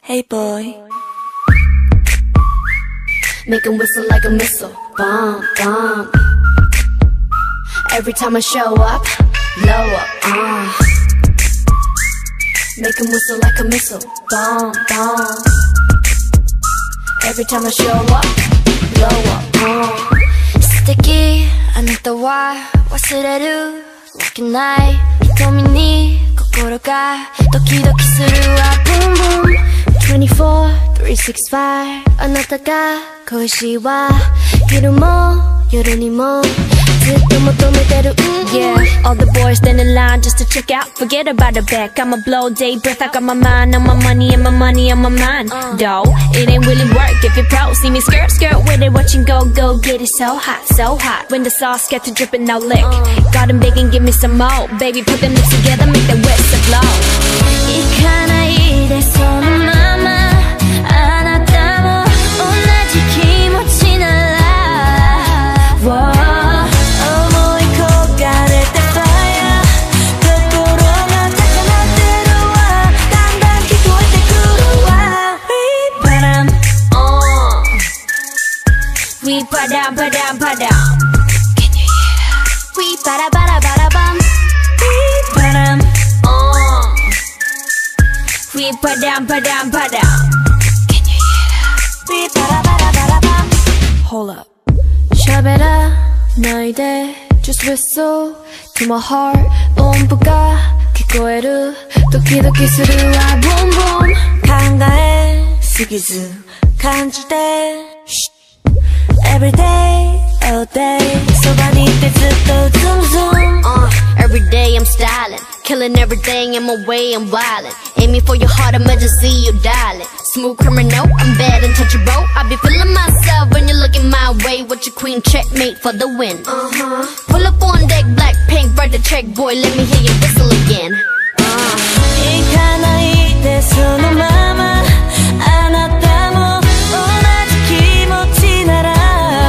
Hey boy. Make 'em whistle like a missile, bomb, bomb. Every time I show up, blow up, Make 'em whistle like a missile, bomb, bomb. Every time I show up, blow up, Sticky, あなたは忘れるわけない瞳に心がドキドキするわ Boom boom 24, 365あなたが恋しいわ昼も夜にもずっと求めてる Yeah, all the boys stand in line just to check out Forget about the back, I'ma blow day breath I got my mind on my money and my money on my mind Though, it ain't really work if you're pro See me skirt, skirt with it, watching go, go Get it so hot When the sauce gets to dripping, now lick Got them begging, give me some more Baby, put them lips together, make the whistle blow 行かないでそのままあなたも同じ気持ちなら Whoa We padam padam padam. Can you hear that? We bada bada bada bum. We padam. We padam padam padam. Can you hear that? We bada bada bada bum. Hold up. Shabera naide. Just whistle to my heart. 온부가聞こえる. Doki doki suru wa boom boom. 考えすぎず感じて. Every day, all day So I need this little zoom zoom Every day I'm styling Killing everything in my way, I'm wildin' Aiming for your heart, I'ma just see you darling Smooth criminal, I'm bad and touchable I be feeling myself when you're looking my way With your queen checkmate for the win Pull up on deck, BLACKPINK, write the check boy Let me hear you whistle again 行かないでそのままあなたも同じ気持ちなら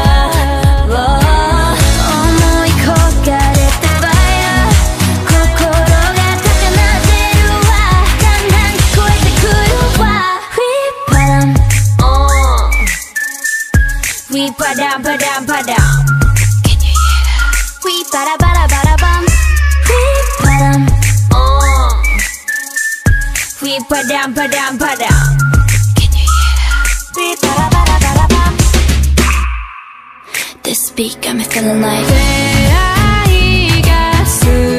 We padam padam padam. Can you hear that? We bada bada bada bum. We padam. We padam padam padam. Can you hear that? We bada bada bada bum. This beat got me feeling like.